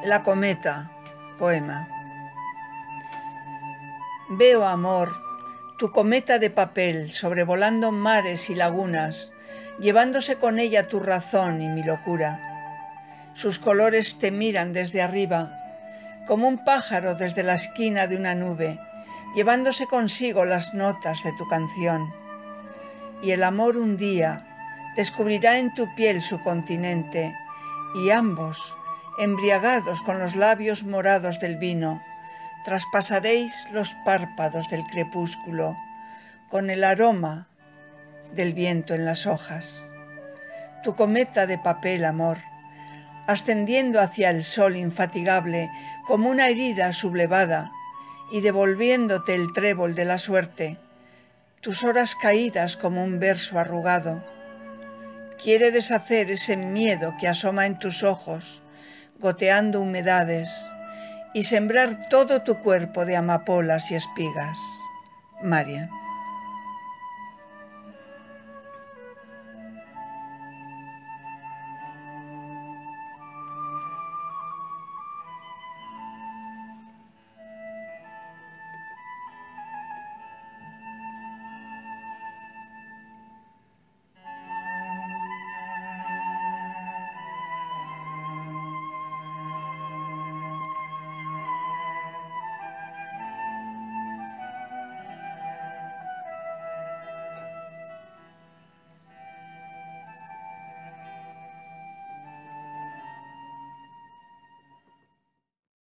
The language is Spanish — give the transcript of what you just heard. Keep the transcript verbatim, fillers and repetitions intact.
La cometa, poema. Veo, amor, tu cometa de papel sobrevolando mares y lagunas, llevándose con ella tu razón y mi locura. Sus colores te miran desde arriba, como un pájaro desde la esquina de una nube, llevándose consigo las notas de tu canción. Y el amor un día descubrirá en tu piel su continente, y ambos, embriagados con los labios morados del vino, traspasaréis los párpados del crepúsculo con el aroma del viento en las hojas. Tu cometa de papel, amor, ascendiendo hacia el sol infatigable como una herida sublevada y devolviéndote el trébol de la suerte, tus horas caídas como un verso arrugado, quiere deshacer ese miedo que asoma en tus ojos, goteando humedades, y sembrar todo tu cuerpo de amapolas y espigas. Marian.